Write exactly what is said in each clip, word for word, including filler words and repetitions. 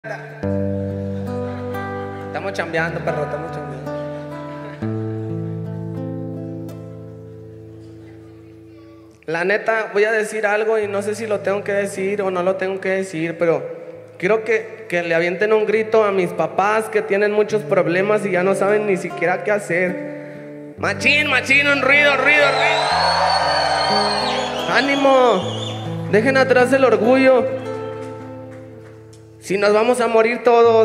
Estamos chambeando, perro, estamos chambeando. La neta, voy a decir algo y no sé si lo tengo que decir o no lo tengo que decir, pero quiero que, que le avienten un grito a mis papás que tienen muchos problemas y ya no saben ni siquiera qué hacer. Machín, machín, un ruido, ruido, ruido. ¡Ánimo! Dejen atrás el orgullo. Si nos vamos a morir todos,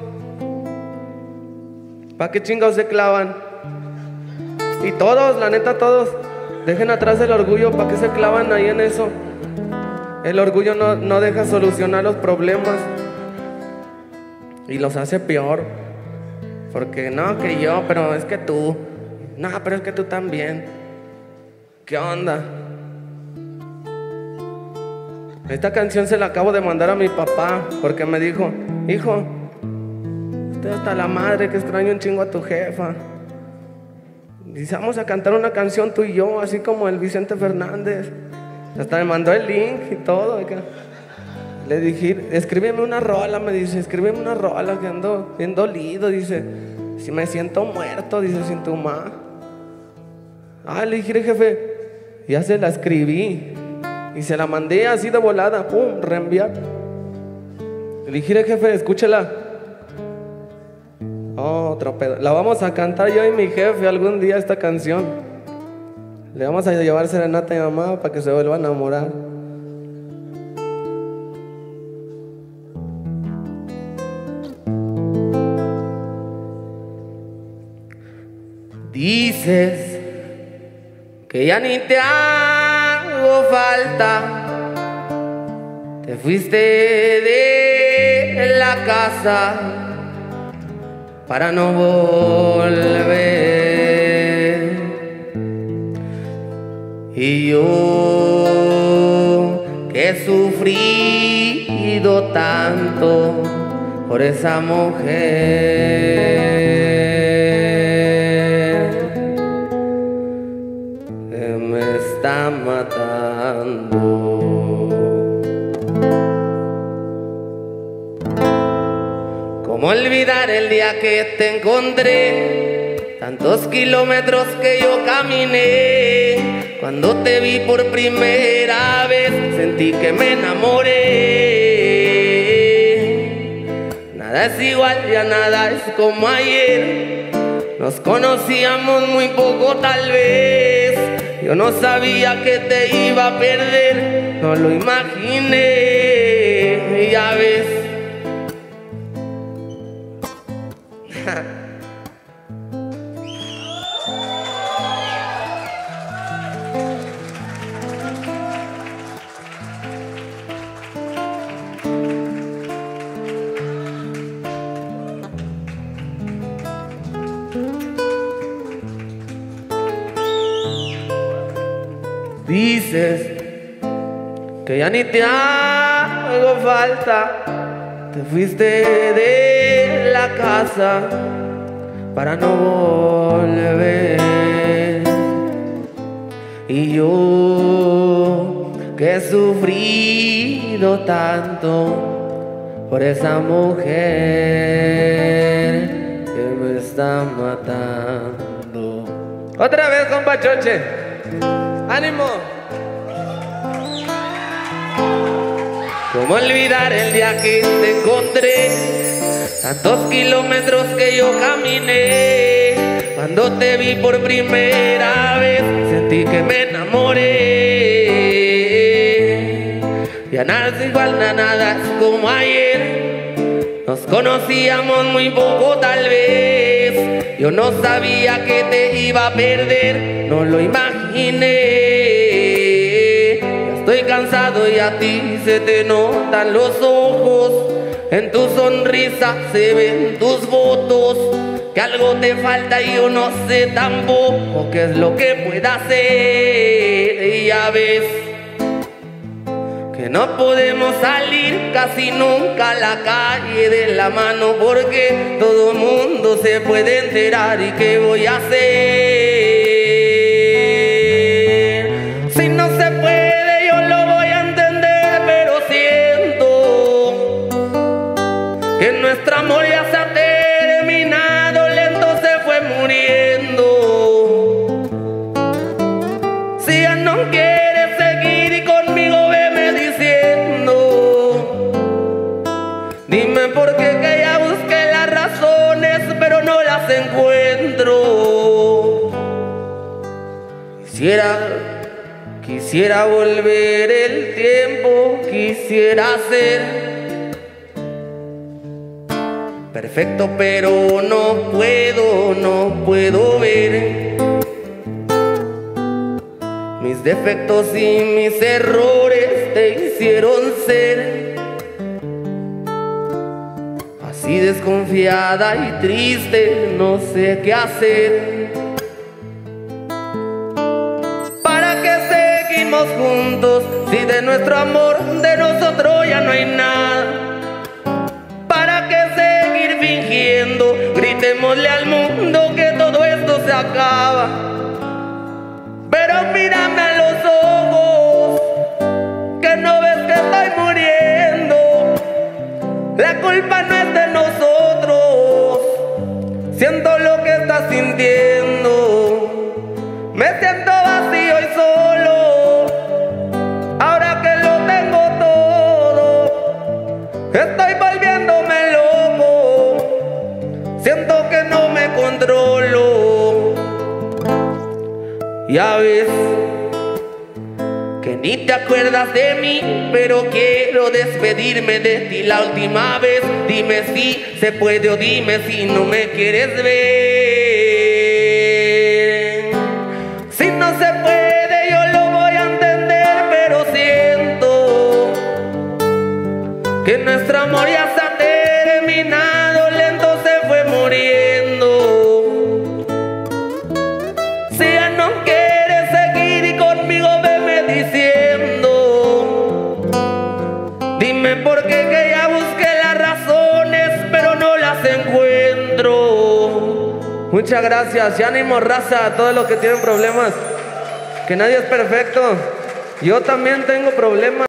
¿para qué chingados se clavan? Y todos, la neta, todos. Dejen atrás el orgullo, ¿para qué se clavan ahí en eso? El orgullo no, no deja solucionar los problemas y los hace peor. Porque no, que yo, pero es que tú. No, pero es que tú también. ¿Qué onda? Esta canción se la acabo de mandar a mi papá porque me dijo: hijo, estoy hasta la madre que extraño un chingo a tu jefa. Dice, vamos a cantar una canción tú y yo, así como el Vicente Fernández. Hasta me mandó el link y todo. Le dije, escríbeme una rola, me dice, escríbeme una rola que ando bien dolido. Dice, si me siento muerto, dice, sin tu ma. Ah, le dije, jefe, ya se la escribí. Y se la mandé así de volada, pum, reenviar. Le dije, jefe, escúchela. Oh, otro pedo. La vamos a cantar yo y mi jefe algún día esta canción. Le vamos a llevar serenata a mi mamá para que se vuelva a enamorar. Dices que ya ni te hago falta, te fuiste de la casa para no volver. Y yo que he sufrido tanto por esa mujer que me está matando. ¿Cómo olvidar el día que te encontré? Tantos kilómetros que yo caminé. Cuando te vi por primera vez sentí que me enamoré. Nada es igual, ya nada es como ayer. Nos conocíamos muy poco tal vez. Yo no sabía que te iba a perder, no lo imaginé. Ya ves. Dices que ya ni te hago falta, te fuiste de la casa para no volver. Y yo que he sufrido tanto por esa mujer que me está matando. Otra vez, compa Choche. ¡Ánimo! ¿Cómo olvidar el día que te encontré? Tantos kilómetros que yo caminé. Cuando te vi por primera vez sentí que me enamoré. Ya nada es igual, nada es como ayer. Nos conocíamos muy poco tal vez. Yo no sabía que te iba a perder, no lo imaginé. Ya estoy cansado y a ti se te notan los ojos. En tu sonrisa se ven tus votos. Que algo te falta y yo no sé tampoco qué es lo que pueda hacer. Y ya ves que no podemos salir casi nunca a la calle de la mano, porque todo el mundo se puede enterar. ¿Y qué voy a hacer? Si no se puede yo lo voy a entender, pero siento que nuestro amor ya se ha terminado, lento se fue muriendo. Si ya no quieres seguir conmigo, veme diciendo. Dime por qué, que ya busqué las razones, pero no las encuentro. Quisiera, quisiera volver el tiempo, quisiera ser perfecto, pero no puedo, no puedo ver mis defectos y mis errores te hicieron ser así desconfiada y triste, no sé qué hacer. ¿Para qué seguimos juntos si de nuestro amor, de nosotros ya no hay nada? ¿Para qué seguir fingiendo? Gritémosle al mundo que todo esto se acaba. Pero mírame a los ojos, que no ves que estoy muriendo. La culpa no es de nosotros, siento lo que estás sintiendo. Me siento vacío y solo, ahora que lo tengo todo. Estoy volviéndome loco, siento que no me controlo. Ya ves que ni te acuerdas de mí, pero quiero despedirme de ti la última vez. Dime si se puede o dime si no me quieres ver. Si no se puede yo lo voy a entender, pero siento que nuestro amor ya se ha terminado, lento se fue muriendo. Si ya no quieres seguir conmigo, veme diciendo. Dime por qué, que ya busqué las razones, pero no las encuentro. Muchas gracias y ánimo, raza, a todos los que tienen problemas, que nadie es perfecto. Yo también tengo problemas.